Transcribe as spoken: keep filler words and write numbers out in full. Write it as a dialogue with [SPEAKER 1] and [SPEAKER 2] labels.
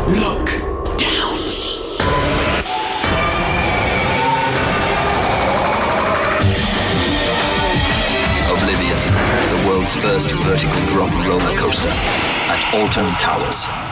[SPEAKER 1] Look down.
[SPEAKER 2] Oblivion, the world's first vertical drop roller coaster at Alton Towers.